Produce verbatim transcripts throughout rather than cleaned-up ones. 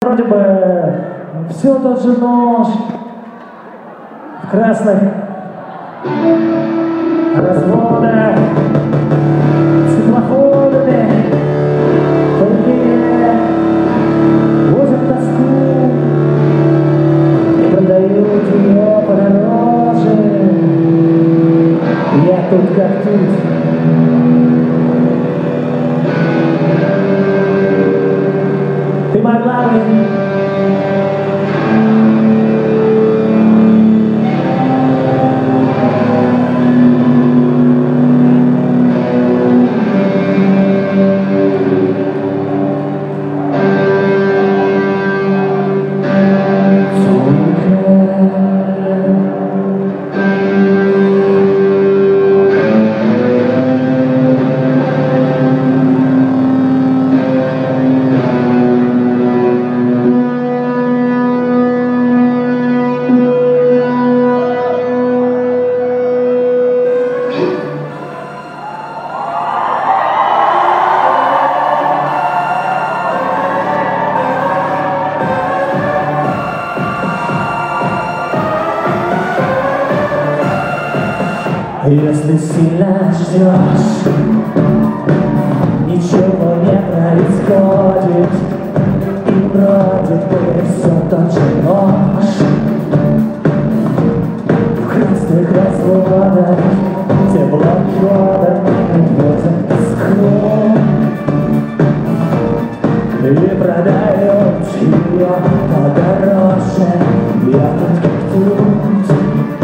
Вроде бы все тот же нож в красных разводах, светлоходами, только возят тоску и продают ее подороже. Я тут как тут. Ты могла бы если сильно ждешь, ничего не происходит, и вроде бы все тот же нож в красных разводах, теплоходами возят тоску и продают ее подороже. Я тут как тут.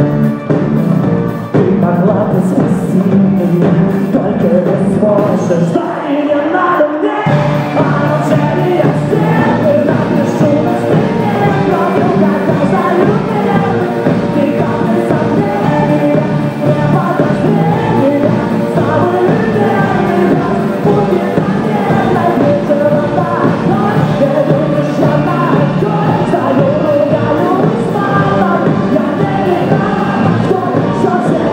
Могла бы спасти меня, только не сможешь. Да и не надо мне молчание всех. Напишу на стене, но когда зовут меня, ты ко мне сомнения, не подожди меня, с тобой меня, будет наверное вечером одной. Ты думаешь, я такой, стою ругаю с мамой, я не знаю, что еще всех.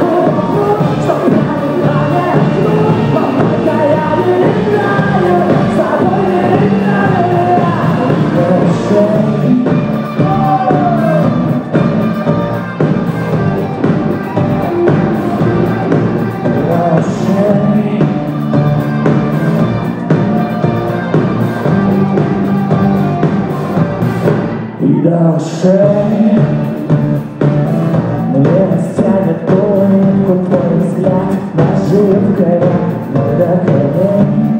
До ушей мне растянет улыбку твой взгляд, наживкой до колен.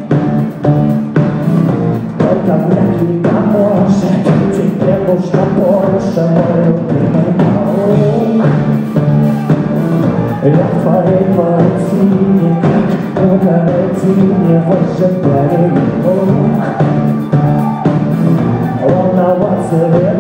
Только вряд ли поможет, тебе нужно больше, мой любимый паук. Я в твоей паутине, как в карантине, в ожидании. Волноваться